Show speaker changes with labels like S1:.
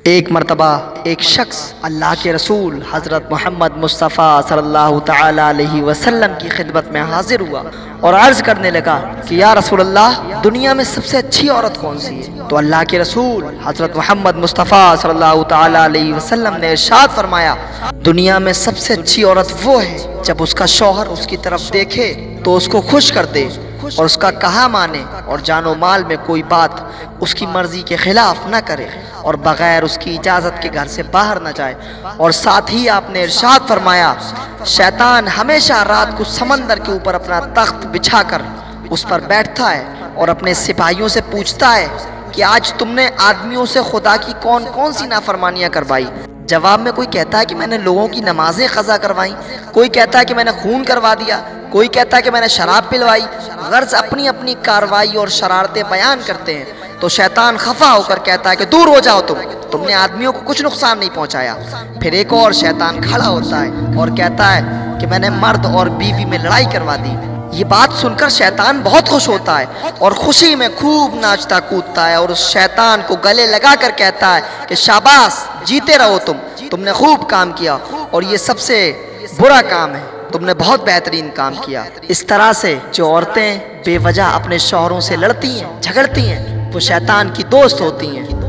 S1: एक मरतबा एक शख्स अल्लाह के रसूल हज़रत मोहम्मद मुस्तफ़ा सल्लल्लाहु तआला अलैहि वसल्लम की खिदमत में हाजिर हुआ और अर्ज़ करने लगा कि या रसूल अल्लाह, दुनिया में सबसे अच्छी औरत कौन सी है? तो अल्लाह के रसूल हज़रत मोहम्मद मुस्तफ़ा सल्लल्लाहु तआला अलैहि वसल्लम ने इरशाद फरमाया, दुनिया में सबसे अच्छी औरत वो है जब उसका शौहर उसकी तरफ देखे तो उसको खुश कर दे और उसका कहा माने और जानो माल में कोई बात उसकी मर्जी के खिलाफ न करे और बगैर उसकी इजाज़त के घर से बाहर न जाए। और साथ ही आपने इरशाद फरमाया, शैतान हमेशा रात को समंदर के ऊपर अपना तख्त बिछाकर उस पर बैठता है और अपने सिपाहियों से पूछता है कि आज तुमने आदमियों से खुदा की कौन कौन सी नाफरमानियाँ करवाई। जवाब में कोई कहता है कि मैंने लोगों की नमाजें क़ज़ा करवाई, कोई कहता है कि मैंने खून करवा दिया, कोई कहता है कि मैंने शराब पिलवाई। गर्ज अपनी अपनी कार्रवाई और शरारतें बयान करते हैं तो शैतान खफा होकर कहता है कि दूर हो जाओ, तुमने आदमियों को कुछ नुकसान नहीं पहुंचाया। फिर एक और शैतान खड़ा होता है और कहता है कि मैंने मर्द और बीवी में लड़ाई करवा दी। ये बात सुनकर शैतान बहुत खुश होता है और खुशी में खूब नाचता कूदता है और उस शैतान को गले लगा कर कहता है कि शाबाश, जीते रहो, तुमने खूब काम किया और ये सबसे बुरा काम है, तुमने बहुत बेहतरीन काम किया। इस तरह से जो औरतें बेवजह अपने शौहरों से लड़ती हैं, झगड़ती हैं, वो शैतान की दोस्त होती हैं।